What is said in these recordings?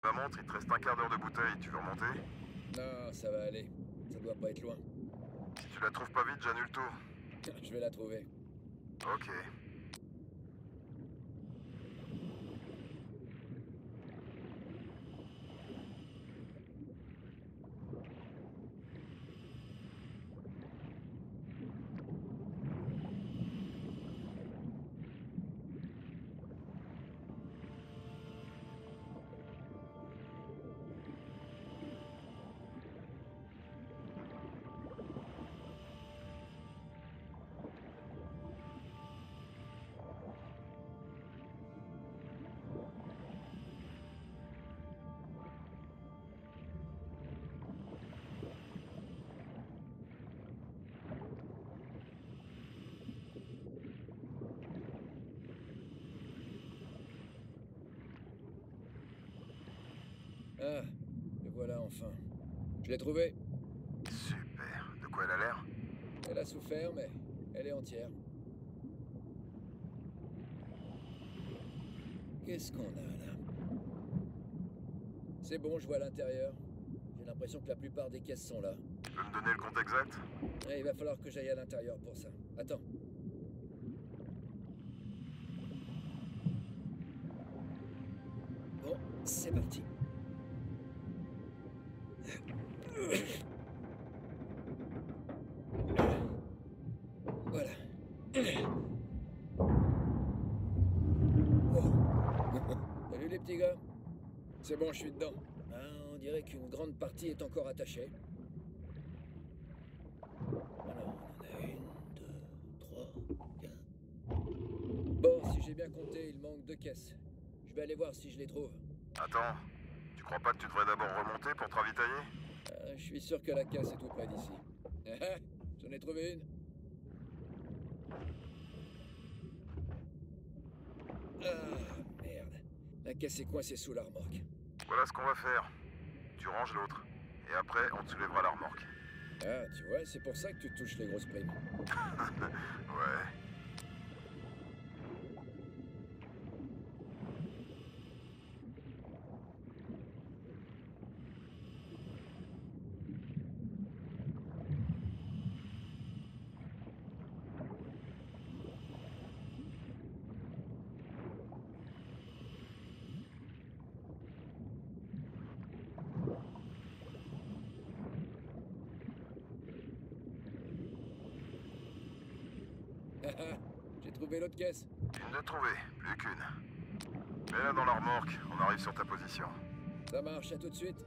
Ma montre, il te reste un quart d'heure de bouteille, tu veux remonter? Non, ça va aller. Ça doit pas être loin. Si tu la trouves pas vite, j'annule tout. Je vais la trouver. Ok. Ah, le voilà enfin. Je l'ai trouvée. Super. De quoi elle a l'air? Elle a souffert, mais elle est entière. Qu'est-ce qu'on a là? C'est bon, je vois l'intérieur. J'ai l'impression que la plupart des caisses sont là. Tu peux me donner le compte exact? Et il va falloir que j'aille à l'intérieur pour ça. Attends. Bon, c'est parti. Voilà. Wow. Salut les petits gars. C'est bon, je suis dedans. Ah, on dirait qu'une grande partie est encore attachée. Alors, on en a une, deux, trois, quatre. Bon, si j'ai bien compté, il manque 2 caisses. Je vais aller voir si je les trouve. Attends. Tu crois pas que tu devrais d'abord remonter pour te ravitailler? Je suis sûr que la caisse est tout près d'ici. Ah, j'en ai trouvé une. Ah, merde. La caisse est coincée sous la remorque. Voilà ce qu'on va faire. Tu ranges l'autre. Et après, on te soulèvera la remorque. Ah, tu vois, c'est pour ça que tu touches les grosses primes. Ouais. Ah ah, j'ai trouvé l'autre caisse. Une de trouvée, plus qu'une. Mets-la dans la remorque, on arrive sur ta position. Ça marche, à tout de suite.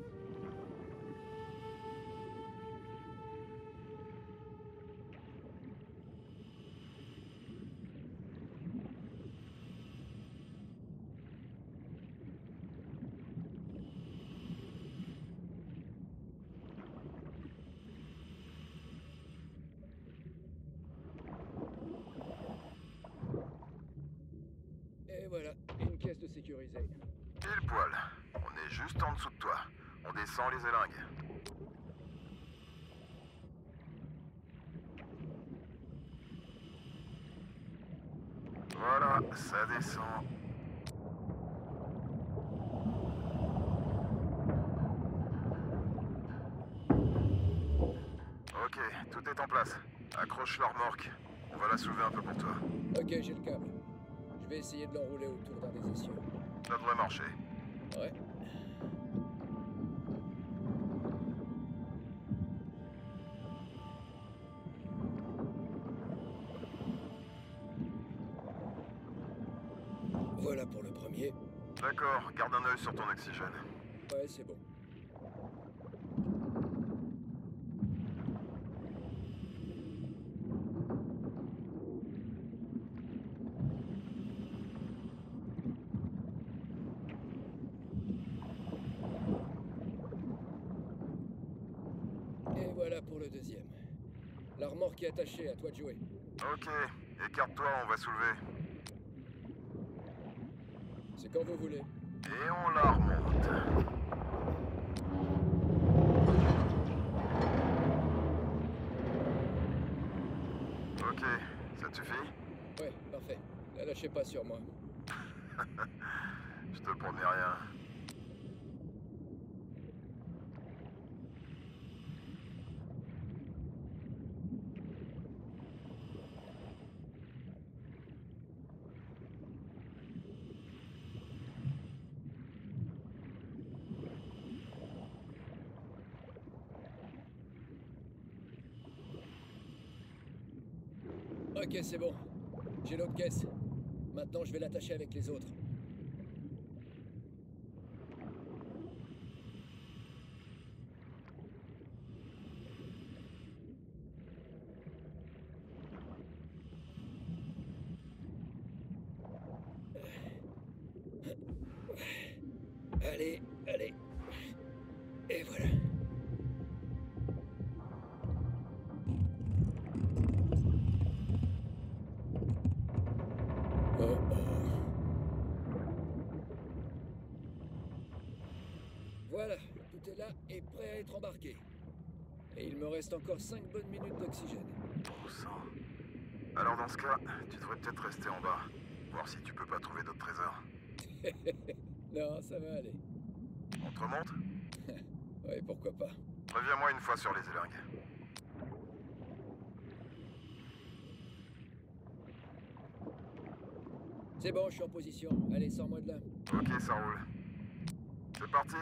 Et voilà, une caisse de sécurisée. Pile poil. On est juste en dessous de toi. On descend les élingues. Voilà, ça descend. Ok, tout est en place. Accroche la remorque. On va la soulever un peu pour toi. Ok, j'ai le câble. Je vais essayer de l'enrouler autour d'un des essieux. Ça devrait marcher. Ouais. Voilà pour le premier. D'accord, garde un œil sur ton oxygène. Ouais, c'est bon. Et voilà pour le deuxième. La remorque est attachée, à toi de jouer. Ok, écarte-toi, on va soulever. C'est quand vous voulez. Et on la remonte. Ok, ça te suffit? Ouais, parfait. La lâchez pas sur moi. Je te promets rien. Ok, c'est bon. J'ai l'autre caisse. Maintenant, je vais l'attacher avec les autres. Allez, allez. Et voilà. Oh oh. Voilà, tout est là et prêt à être embarqué. Et il me reste encore 5 bonnes minutes d'oxygène. Bon sang. Alors dans ce cas, tu devrais peut-être rester en bas. Voir si tu peux pas trouver d'autres trésors. Non, ça va aller. On te remonte? Ouais, pourquoi pas. Reviens-moi une fois sur les élingues. C'est bon, je suis en position. Allez, sors-moi de là. Ok, ça roule. C'est parti.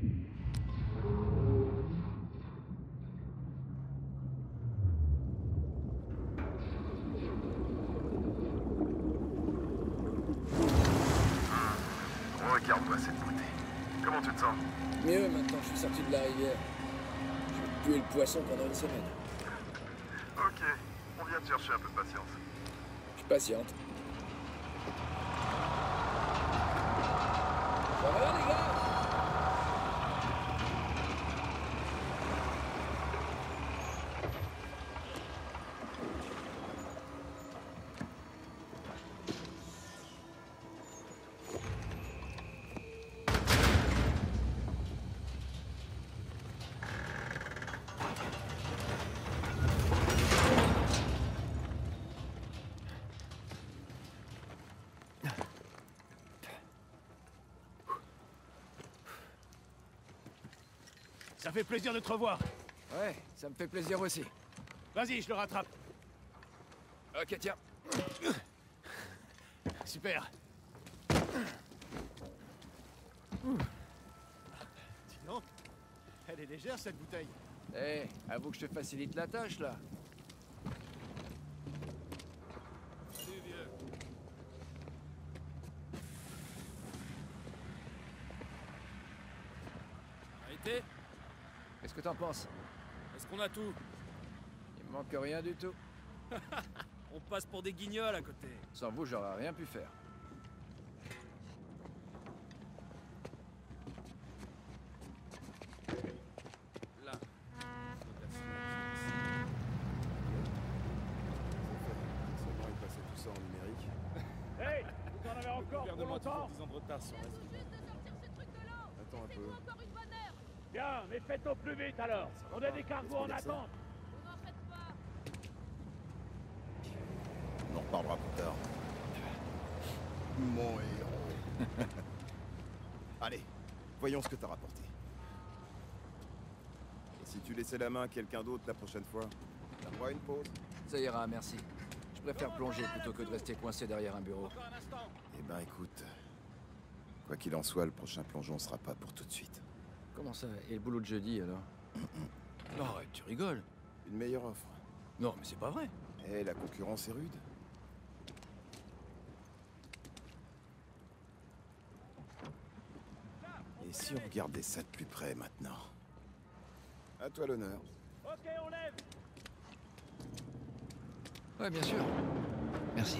Regarde-moi cette beauté. Comment tu te sens? Mieux, maintenant que je suis sorti de la rivière. Je vais tuer le poisson pendant une semaine. Ok, on vient te chercher un peu de patience. Je suis patiente. Ça va, les gars? Ça fait plaisir de te revoir. Ouais, ça me fait plaisir aussi. Vas-y, je le rattrape. Ok, tiens. Super. Dis donc, elle est légère cette bouteille. Eh, avoue que je te facilite la tâche, là. Salut, vieux. Arrêtez. Qu'est-ce que t'en penses? Est-ce qu'on a tout? Il me manque rien du tout. On passe pour des guignols à côté. Sans vous, j'aurais rien pu faire. Là. Seulement ils passaient tout ça en numérique. Hey, vous en avez encore pour longtemps? 10 ans de retard sur la Juste de sortir ce truc de l'eau. Attends un peu. Laissez-nous encore une bonne heure. Bien, mais faites au plus vite alors. On a des cargos en attente. On n'en fait pas. On en reparlera plus tard. Mon héros. Allez, voyons ce que t'as rapporté. Et si tu laissais la main à quelqu'un d'autre la prochaine fois, t'as droit à une pause? Ça ira, merci. Je préfère plonger plutôt que de rester coincé derrière un bureau. Encore un instant. Eh ben écoute, quoi qu'il en soit, le prochain plongeon sera pas pour tout de suite. Comment ça? Et le boulot de jeudi, alors? Non, arrête, tu rigoles. Une meilleure offre. Non, mais c'est pas vrai. Eh, la concurrence est rude. Et si on regardait ça de plus près maintenant? À toi l'honneur. Ok, on lève. Ouais, bien sûr. Merci.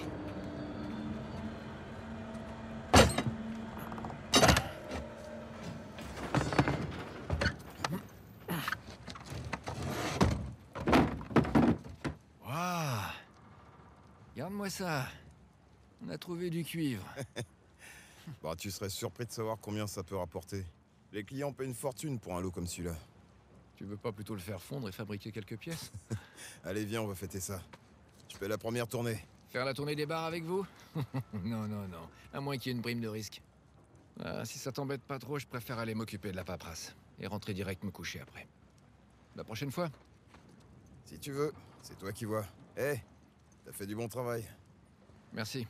Waouh! Regarde-moi ça. On a trouvé du cuivre. Bah, tu serais surpris de savoir combien ça peut rapporter. Les clients paient une fortune pour un lot comme celui-là. Tu veux pas plutôt le faire fondre et fabriquer quelques pièces? Allez, viens, on va fêter ça. Je fais la première tournée. Faire la tournée des bars avec vous? Non, non, non. À moins qu'il y ait une prime de risque. Ah, si ça t'embête pas trop, je préfère aller m'occuper de la paperasse. Et rentrer direct me coucher après. La prochaine fois? Si tu veux, c'est toi qui vois. Eh, t'as fait du bon travail. Merci.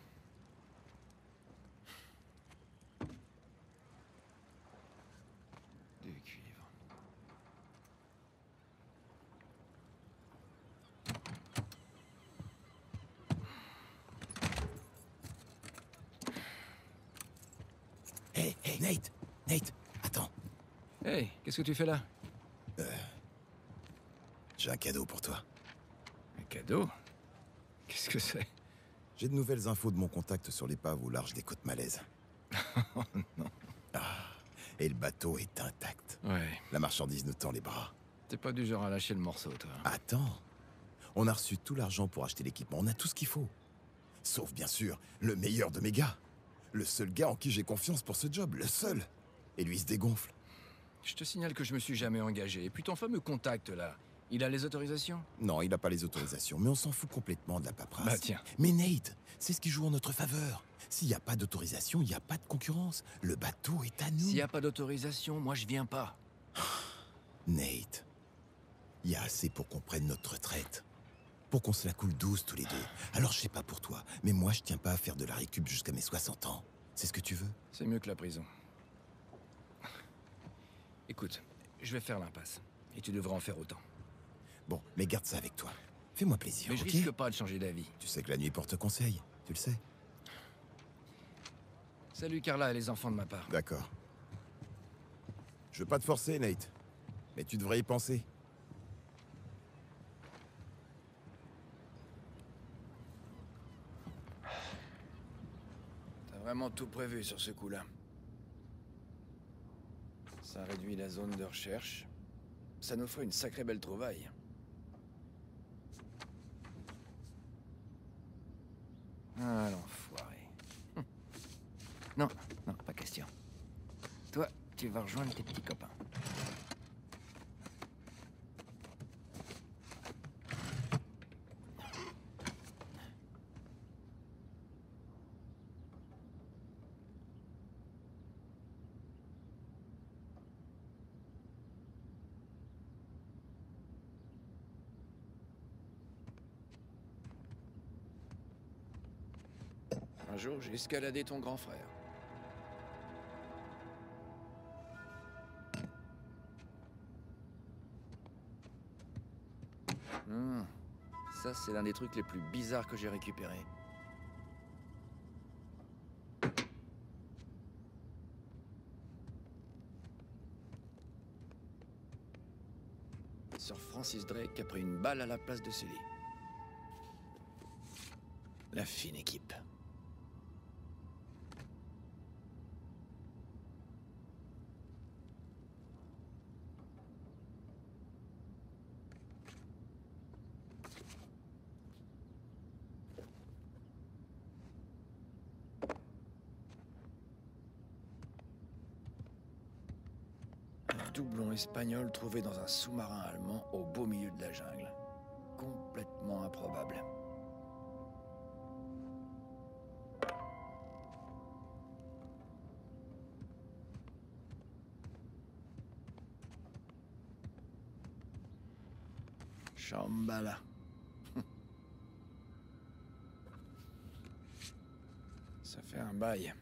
Du cuivre. Nate! Nate! Attends, Hey, qu'est-ce que tu fais là? j'ai un cadeau pour toi. Un cadeau? Qu'est-ce que c'est? J'ai de nouvelles infos de mon contact sur l'épave au large des côtes malaises. Oh non. Et le bateau est intact. Ouais, La marchandise nous tend les bras. t'es pas du genre à lâcher le morceau, toi. Attends. On a reçu tout l'argent pour acheter l'équipement. On a tout ce qu'il faut. Sauf, bien sûr, le meilleur de mes gars. Le seul gars en qui j'ai confiance pour ce job. Le seul. Et lui, il se dégonfle. Je te signale que je me suis jamais engagé. Et puis ton fameux contact, là, il a les autorisations? Non, il n'a pas les autorisations, mais on s'en fout complètement de la paperasse. Bah tiens. Mais Nate, c'est ce qui joue en notre faveur. S'il n'y a pas d'autorisation, il n'y a pas de concurrence. Le bateau est à nous. S'il y a pas d'autorisation, moi je viens pas. Nate, il y a assez pour qu'on prenne notre retraite. Pour qu'on se la coule douce tous les deux. Alors je sais pas pour toi, mais moi je tiens pas à faire de la récup jusqu'à mes 60 ans. C'est ce que tu veux? C'est mieux que la prison. Écoute, je vais faire l'impasse. Et tu devrais en faire autant. Bon, mais garde ça avec toi. Fais-moi plaisir, Mais je ok? risque pas de changer d'avis. Tu sais que la nuit porte conseil, tu le sais. Salut Carla et les enfants de ma part. D'accord. Je veux pas te forcer, Nate. Mais tu devrais y penser. T'as vraiment tout prévu sur ce coup-là. Ça réduit la zone de recherche. Ça nous ferait une sacrée belle trouvaille. Ah, l'enfoiré. Non, non, pas question. Toi, tu vas rejoindre tes petits copains. Un jour, j'ai escaladé ton grand frère. Ça, c'est l'un des trucs les plus bizarres que j'ai récupérés. Sir Francis Drake a pris une balle à la place de Sully. La fine équipe. Un doublon espagnol trouvé dans un sous-marin allemand au beau milieu de la jungle. Complètement improbable. Shambhala. Ça fait un bail.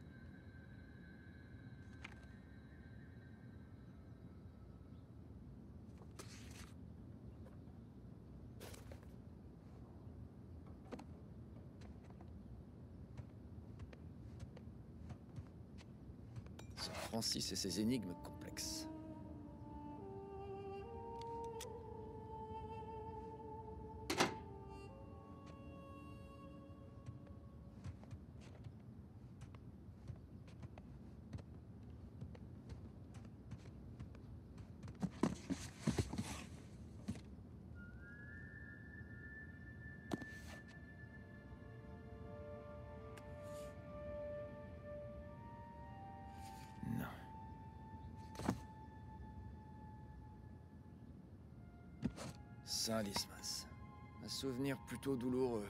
Sir Francis et ses énigmes complexes. Non. Saint Dismas. Un souvenir plutôt douloureux.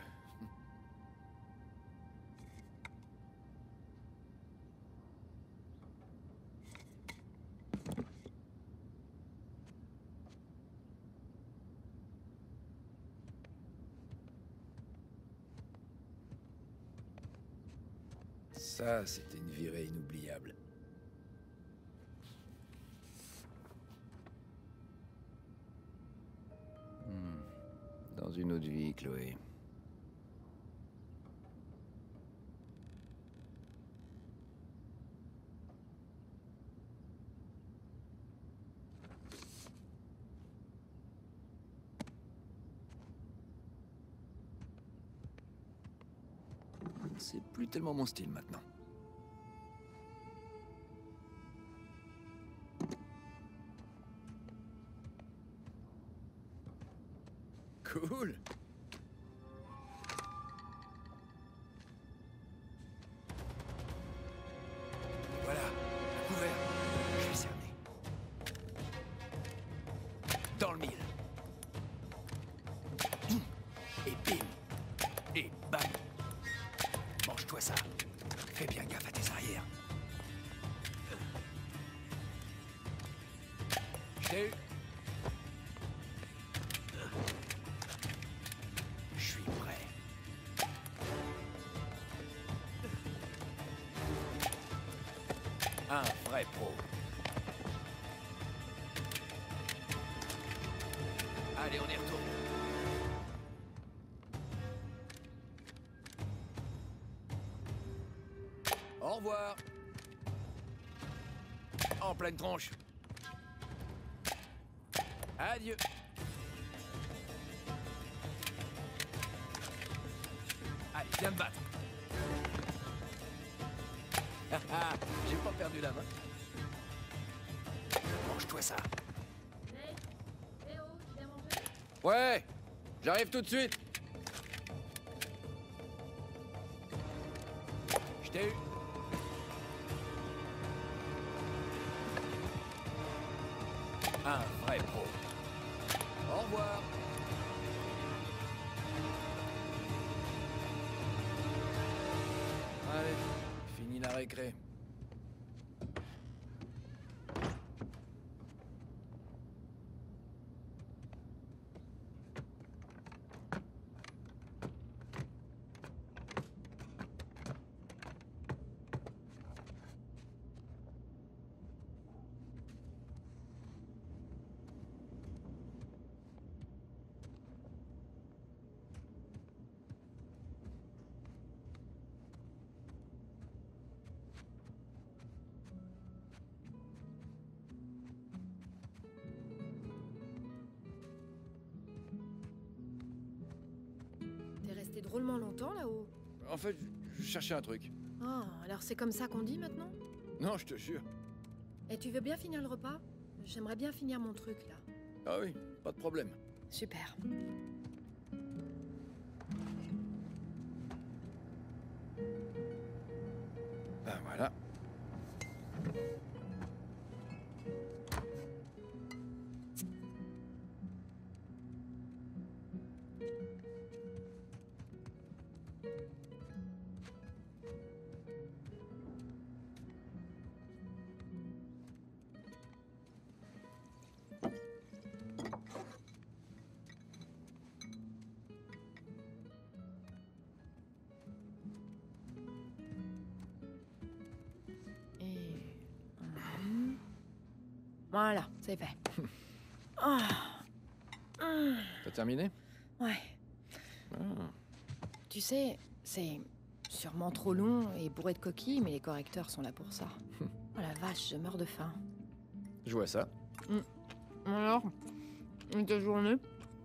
Ça, c'était une virée inoubliable. Dans une autre vie, Chloé. c'est plus tellement mon style maintenant. Cool. Voilà, à couvert. Je suis cerné. Dans le mille. Et bim. Et bam. Mange-toi ça. Fais bien gaffe à tes arrières. Je t'ai eu. Je suis prêt. Un vrai pro. Allez, on y retourne. Au revoir. En pleine tronche. Adieu. Allez, viens me battre. J'ai pas perdu la main. Mange-toi ça. Nate, Théo, tu viens manger? Ouais, j'arrive tout de suite. Je t'ai eu. Un vrai pro. Au revoir. Allez, fini la récré. T'es resté drôlement longtemps là-haut. En fait, je cherchais un truc. Ah, alors c'est comme ça qu'on dit maintenant? Non, je te jure. Et tu veux bien finir le repas? J'aimerais bien finir mon truc là. Ah oui, pas de problème. Super. Ben voilà. Et... Voilà, c'est fait. Ah. T'as terminé? Ouais. Ah. Tu sais, c'est sûrement trop long et bourré de coquilles, mais les correcteurs sont là pour ça. Oh la vache, je meurs de faim. Je vois ça. Alors, et ta journée?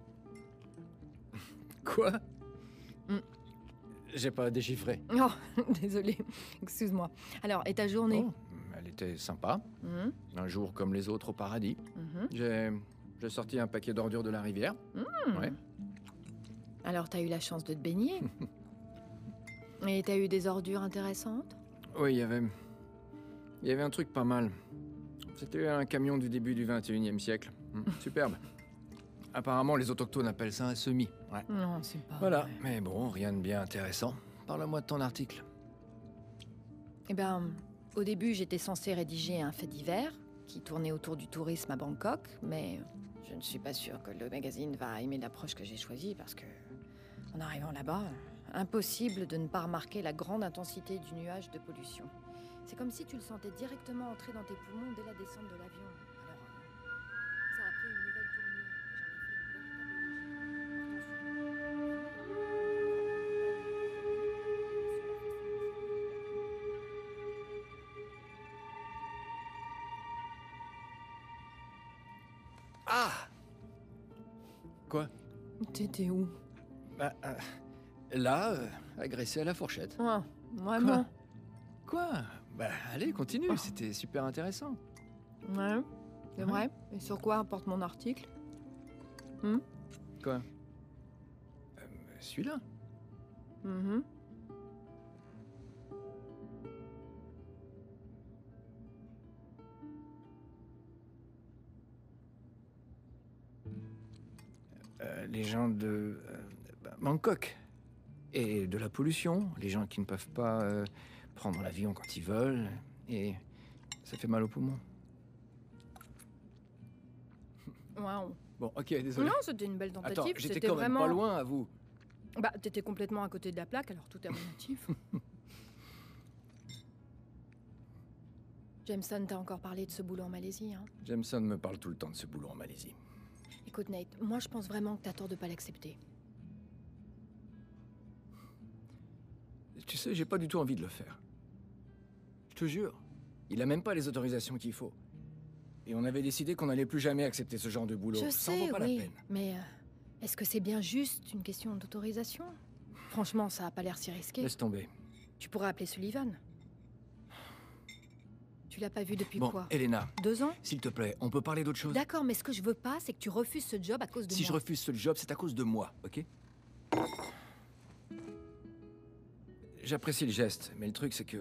Quoi? Mm. J'ai pas déchiffré. Oh, désolé, excuse-moi. Alors, et ta journée? Oh, elle était sympa. Mhm, Un jour comme les autres au paradis. mhm. J'ai sorti un paquet d'ordures de la rivière. Ouais. Alors, t'as eu la chance de te baigner? Et t'as eu des ordures intéressantes? Oui, il y avait un truc pas mal. C'était un camion du début du 21e siècle. Superbe. Apparemment, les autochtones appellent ça un semis. Ouais. Non, c'est pas Voilà. vrai. Mais bon, rien de bien intéressant. Parle-moi de ton article. Eh ben, au début, j'étais censée rédiger un fait divers qui tournait autour du tourisme à Bangkok, mais je ne suis pas sûre que le magazine va aimer l'approche que j'ai choisie parce que, en arrivant là-bas, impossible de ne pas remarquer la grande intensité du nuage de pollution. C'est comme si tu le sentais directement entrer dans tes poumons dès la descente de l'avion. Alors, ça a pris une nouvelle tournure et j'en ai fait une véritable Ah! Quoi? T'étais où? Bah, Là, agressé à la fourchette. Ouais, vraiment. Quoi? Bah, allez, continue, c'était super intéressant. Ouais, c'est Ouais. vrai. Et sur quoi porte mon article? Quoi? Celui-là. Mhm. Les gens de Bangkok. Et de la pollution, les gens qui ne peuvent pas prendre l'avion quand ils veulent. Et ça fait mal aux poumons. Waouh. Bon, ok, désolé. Non, c'était une belle tentative. Attends, j'étais C'était quand même vraiment... pas loin à vous. Bah, t'étais complètement à côté de la plaque, alors tout est relatif. Jameson t'a encore parlé de ce boulot en Malaisie, hein? Jameson me parle tout le temps de ce boulot en Malaisie. Écoute, Nate, moi je pense vraiment que t'as tort de pas l'accepter. Tu sais, j'ai pas du tout envie de le faire. Je te jure. Il a même pas les autorisations qu'il faut. Et on avait décidé qu'on n'allait plus jamais accepter ce genre de boulot. Je Ça en sais, vaut pas oui, la peine. mais est-ce que c'est bien juste une question d'autorisation? Franchement, ça a pas l'air si risqué. Laisse tomber. Tu pourrais appeler Sullivan. Tu l'as pas vu depuis Bon, quoi? Elena, 2 ans? s'il te plaît, on peut parler d'autre chose? D'accord, mais ce que je veux pas, c'est que tu refuses ce job à cause de Si moi. je refuse ce job, c'est à cause de moi, ok? J'apprécie le geste, mais le truc c'est que...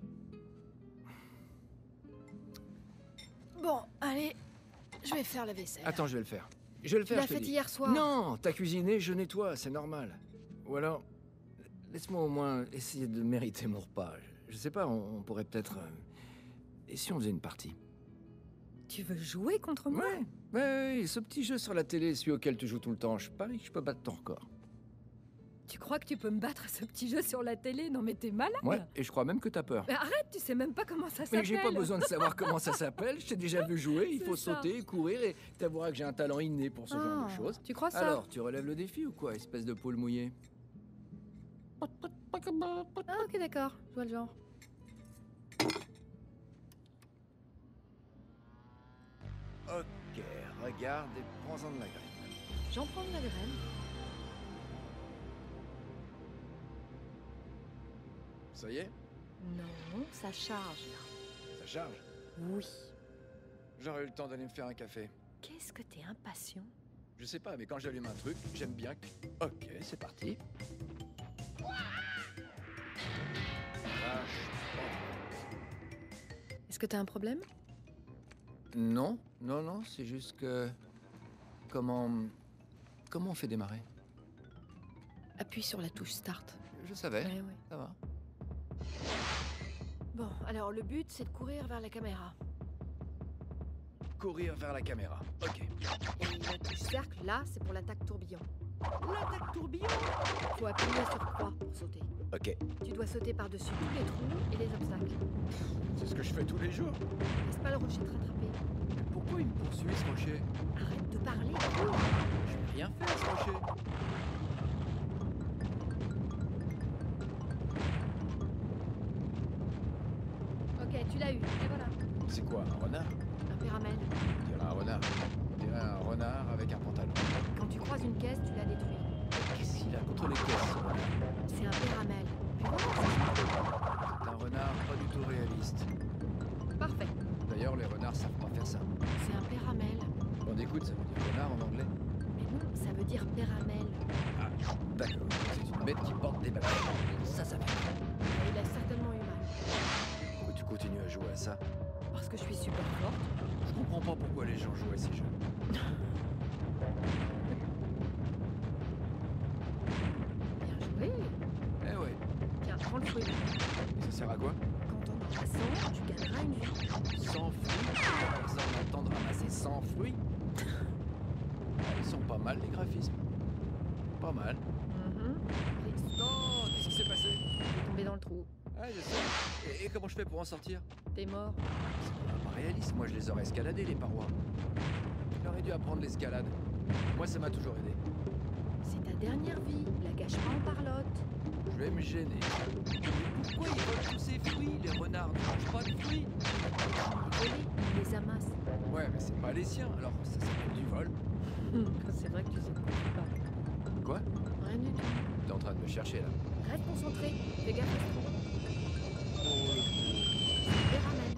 Bon, allez, je vais faire la vaisselle. Attends, je vais le faire. Je vais le Tu faire, l'as je te fait dis. hier soir. Non, t'as cuisiné, je nettoie, c'est normal. Ou alors, laisse-moi au moins essayer de mériter mon repas. Je sais pas, on pourrait peut-être... Et si on faisait une partie? Tu veux jouer contre moi? Ouais, ce petit jeu sur la télé, celui auquel tu joues tout le temps, je parie que je peux battre ton record. Tu crois que tu peux me battre à ce petit jeu sur la télé? Non mais t'es malade. Ouais, et je crois même que t'as peur. Mais arrête, tu sais même pas comment ça s'appelle. Mais j'ai pas besoin de savoir comment ça s'appelle, je t'ai déjà vu jouer, il C'est faut ça. sauter, courir, et t'avoueras que j'ai un talent inné pour ce genre de Ah, choses. Tu crois ça? Alors, tu relèves le défi ou quoi, espèce de poule mouillée? Ah, ok, d'accord, je vois le genre. Ok, regarde et prends-en de la graine. J'en prends de la graine. Ça y est? Non, ça charge là. Ça charge? Oui. J'aurais eu le temps d'aller me faire un café. Qu'est-ce que t'es impatient? Je sais pas, mais quand j'allume un truc, j'aime bien que... Ok, c'est parti. Est-ce que t'as un problème? Non, c'est juste que... Comment on fait démarrer? Appuie sur la touche Start. Je savais, Ouais. ça va. Bon, alors le but, c'est de courir vers la caméra. Courir vers la caméra, ok. Et la touche cercle, là, c'est pour l'attaque tourbillon. L'attaque tourbillon. Faut appuyer sur croix pour sauter. Ok, Tu dois sauter par-dessus tous les trous et les obstacles. c'est ce que je fais tous les jours. Laisse pas le rocher te rattraper. Mais pourquoi il me poursuit, ce rocher? Arrête de parler, cours. Je n'ai rien fait à ce rocher. Ok, tu l'as eu, et voilà. C'est quoi, un renard? Un péramel. On dirait un renard. On dirait un renard avec un pantalon. Quand tu croises une caisse, tu la détruis. Qu'est-ce qu'il a contre les caisses, ce renard? C'est un péramel. Puis voilà, C'est un renard pas du tout réaliste. c'est parfait. D'ailleurs, les renards savent pas faire ça. C'est un péramel. On écoute, ça veut dire renard en anglais. Mais non, ça veut dire péramel. Ah, d'accord. C'est une bête qui porte des balles. Ça fait. Et il a certainement eu mal. Pourquoi tu continues à jouer à ça? Parce que je suis super forte. Je comprends pas pourquoi les gens jouent à ces jeux. Bien joué. Eh ouais. Tiens, prends le fruit. Et ça sert à quoi? Quand on aura 100, tu gagneras une vie. 100 fruits? Personne n'entend de ramasser 100 fruits? Ils sont pas mal, les graphismes. Pas mal. Non, qu'est-ce qui s'est passé? T'es tombé dans le trou. Ah, je sais. Et comment je fais pour en sortir? T'es mort. C'est pas réaliste, moi je les aurais escaladés, les parois. J'aurais dû apprendre l'escalade. Moi, ça m'a toujours aidé. C'est ta dernière vie. La gâche pas en parlotte. Je vais me gêner. Pourquoi ils volent tous ces fruits? Les renards ne mangent pas de fruits. Voler, il les amasse. Ouais, mais c'est pas les siens, alors ça s'appelle du vol. C'est vrai que tu sais pas. Quoi? Rien du tout. T'es en train de me chercher, là. Reste concentré. Fais gaffe à ce trou. Et ramène.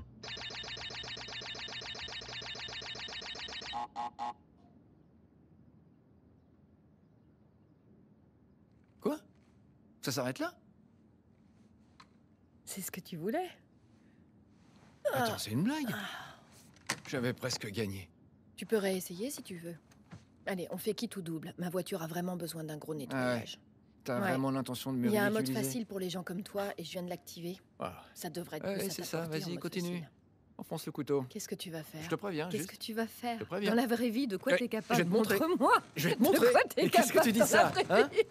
Quoi? Ça s'arrête là? C'est ce que tu voulais. Attends, c'est une blague? J'avais presque gagné. Tu peux réessayer si tu veux. Allez, on fait quitte ou double. Ma voiture a vraiment besoin d'un gros nettoyage. T'as Ouais. vraiment l'intention de me Il y a un mode ridiculiser? facile pour les gens comme toi et je viens de l'activer. Ah, Ça devrait te ouais, plus c'est ça, t'apporter en vas-y, mode continue. facile. Enfonce le couteau. Qu'est-ce que tu vas faire? Je te préviens, Qu'est-ce juste. que tu vas faire? Je te préviens. Dans la vraie vie, de quoi Ouais, t'es je capable? vais te montrer. Montre-moi. Je vais te De montrer. quoi t'es Mais qu'est-ce que capable tu dis dans ça, la vraie hein? vie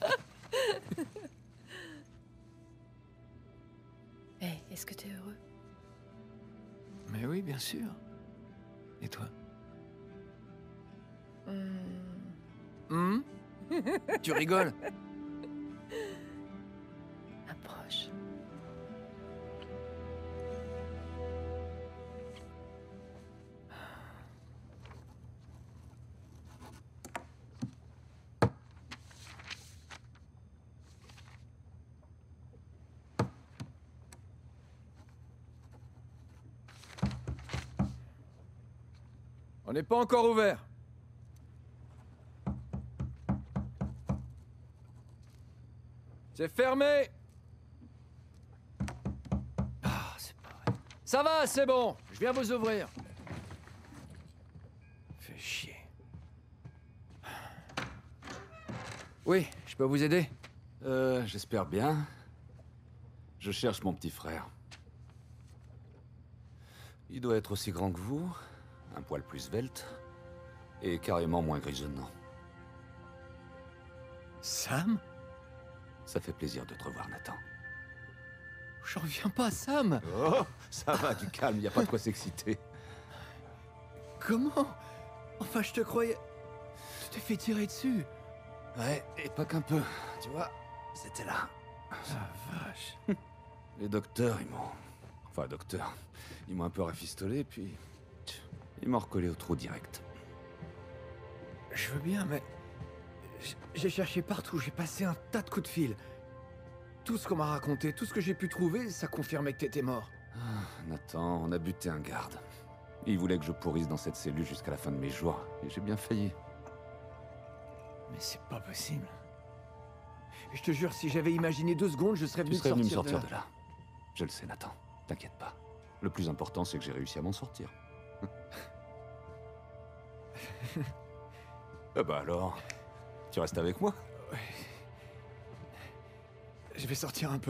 Hey, est-ce que t'es heureux? Mais oui, bien sûr. Et toi? Hmm, Tu rigoles? approche. On n'est pas encore ouvert. C'est fermé. Ah, c'est pas vrai. Ça va, c'est bon. Je viens vous ouvrir. Fais chier. Oui, je peux vous aider? J'espère bien. Je cherche mon petit frère. Il doit être aussi grand que vous, un poil plus svelte, et carrément moins grisonnant. Sam? Ça fait plaisir de te revoir, Nathan. Je reviens pas, Sam. Oh, ça va, du calme, y a pas de quoi s'exciter. Comment? Enfin, je te croyais... Tu t'es fait tirer dessus. Ouais, et pas qu'un peu, tu vois, c'était là. La vache. Les docteurs, ils m'ont... Enfin, docteur, ils m'ont un peu rafistolé, puis... Ils m'ont recollé au trou direct. Je veux bien, mais... J'ai cherché partout, j'ai passé un tas de coups de fil. Tout ce qu'on m'a raconté, tout ce que j'ai pu trouver, ça confirmait que t'étais mort. Nathan, on a buté un garde. Il voulait que je pourrisse dans cette cellule jusqu'à la fin de mes jours, et j'ai bien failli. Mais c'est pas possible. Je te jure, si j'avais imaginé 2 secondes, je serais Tu venu serais venu me sortir sortir de là. Je le sais, Nathan. T'inquiète pas. Le plus important, c'est que j'ai réussi à m'en sortir. Ah bah alors, tu restes avec moi? Je vais sortir un peu.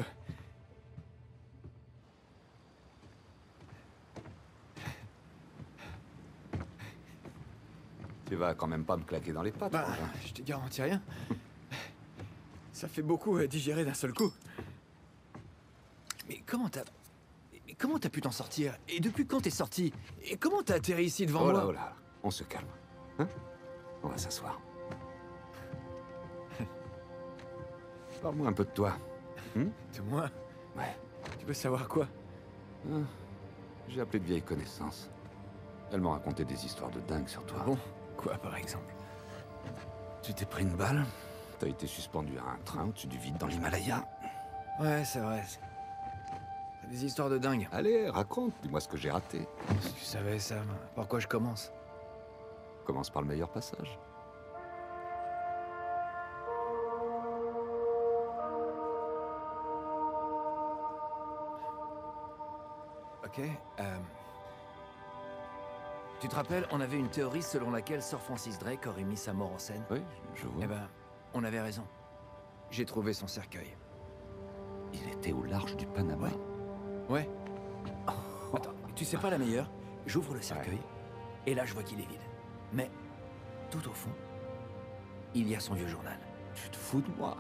Tu vas quand même pas me claquer dans les pattes, Bah, hein. je te garantis rien. Ça fait beaucoup à digérer d'un seul coup. Mais comment t'as pu t'en sortir? Et depuis quand t'es sorti? Et comment t'as atterri ici devant Oh moi? là, oh là, on se calme. Hein? On va s'asseoir. Parle-moi un peu de toi. De moi? Ouais. Tu veux savoir quoi? Ah, j'ai appelé de vieilles connaissances. Elles m'ont raconté des histoires de dingue sur toi. Bon, quoi par exemple? Tu t'es pris une balle, t'as été suspendu à un train au-dessus du vide dans l'Himalaya. Ouais, c'est vrai. T'as des histoires de dingue. Allez, raconte, dis-moi ce que j'ai raté. Si tu savais, Sam, par quoi je commence? Commence par le meilleur passage. Ok. Tu te rappelles, on avait une théorie selon laquelle Sir Francis Drake aurait mis sa mort en scène? Oui, je vois. Eh ben, on avait raison. J'ai trouvé son cercueil. Il était au large du Panama. Ouais. Attends, tu sais pas la meilleure? J'ouvre le cercueil, et là je vois qu'il est vide. Mais, tout au fond, il y a son vieux journal. Tu te fous de moi?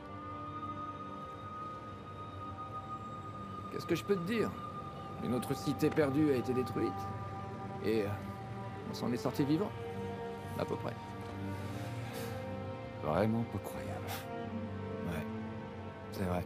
Qu'est-ce que je peux te dire? Une autre cité perdue a été détruite. Et on s'en est sorti vivant. À peu près. Vraiment pas croyable. Ouais, c'est vrai.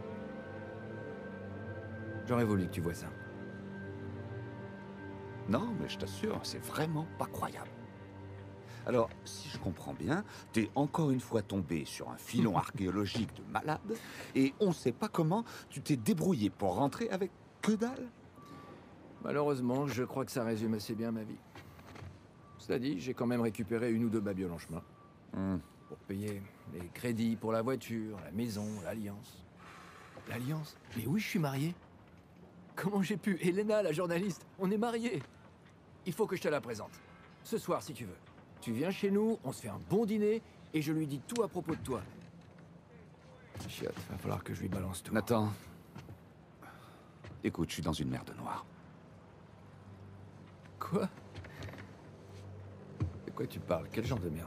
J'aurais voulu que tu vois ça. Non, mais je t'assure, c'est vraiment pas croyable. Alors, si je comprends bien, t'es encore une fois tombé sur un filon archéologique de malade, et on sait pas comment tu t'es débrouillé pour rentrer avec que dalle? Malheureusement, je crois que ça résume assez bien ma vie. Cela dit, j'ai quand même récupéré une ou deux babioles en chemin. Pour payer les crédits pour la voiture, la maison, l'alliance. L'alliance? Mais oui, je suis marié. Comment j'ai pu? Elena, la journaliste, on est mariés. Il faut que je te la présente. Ce soir, si tu veux. Tu viens chez nous, on se fait un bon dîner, et je lui dis tout à propos de toi. Chiotte, va falloir que je lui balance tout. Nathan. Écoute, je suis dans une merde noire. Quoi? De quoi tu parles? Quel genre de merde?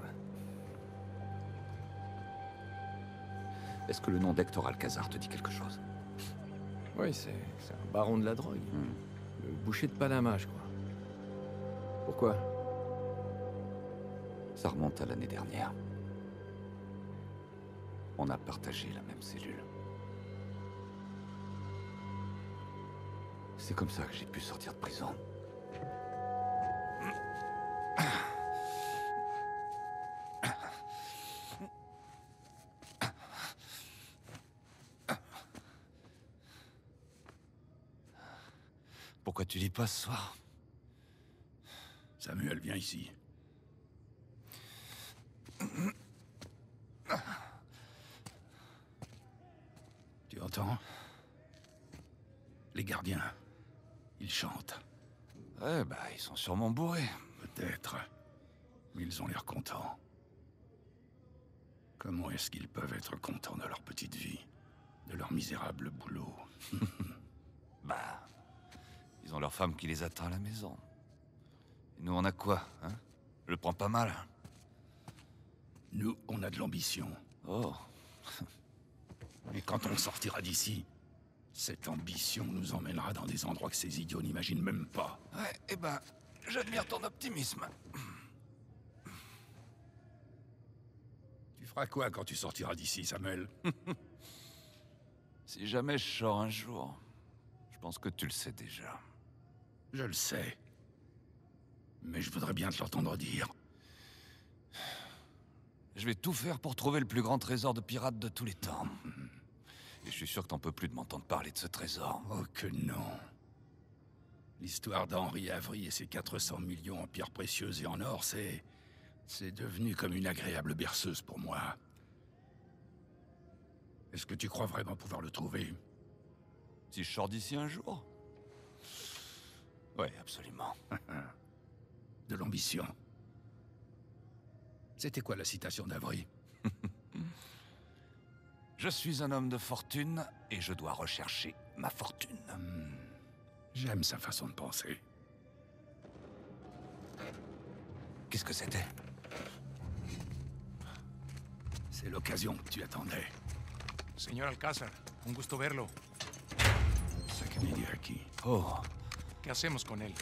Est-ce que le nom d'Hector Alcazar te dit quelque chose? Oui, c'est un baron de la drogue. Le boucher de Panama, je crois. Pourquoi? Ça remonte à l'année dernière. On a partagé la même cellule. C'est comme ça que j'ai pu sortir de prison. Pourquoi tu lis pas ce soir? Samuel, viens ici. Tu entends? Les gardiens, ils chantent. Ouais, bah, ils sont sûrement bourrés. Peut-être, mais ils ont l'air contents. Comment est-ce qu'ils peuvent être contents de leur petite vie, de leur misérable boulot? Bah, ils ont leur femme qui les attend à la maison. Et nous, on a quoi, hein? Je le prends pas mal. Nous, on a de l'ambition. Oh. Et quand on sortira d'ici, cette ambition nous emmènera dans des endroits que ces idiots n'imaginent même pas. Ouais, eh ben, j'admire ton optimisme. Tu feras quoi quand tu sortiras d'ici, Samuel? Si jamais je sors un jour, je pense que tu le sais déjà. Je le sais. Mais je voudrais bien te l'entendre dire. Je vais tout faire pour trouver le plus grand trésor de pirates de tous les temps. Et je suis sûr que t'en peux plus de m'entendre parler de ce trésor. Oh que non. L'histoire d'Henri Avery et ses 400 millions en pierres précieuses et en or, c'est devenu comme une agréable berceuse pour moi. Est-ce que tu crois vraiment pouvoir le trouver? Si je sors d'ici un jour? Ouais, absolument. De l'ambition. C'était quoi la citation d'Avery? Je suis un homme de fortune et je dois rechercher ma fortune. J'aime sa façon de penser. Qu'est-ce que c'était? C'est l'occasion que tu attendais. Señor Alcázar, un gusto verlo. Ça qui dit aquí. Oh. ¿Qué hacemos con él?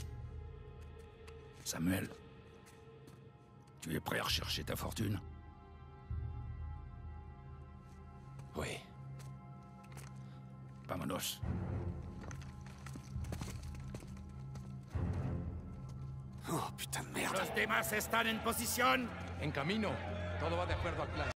Samuel, tu es prêt à rechercher ta fortune? Oui. Vámonos. Oh, putain de merde. Los demás están en posición. En camino. Todo va de acuerdo al plan.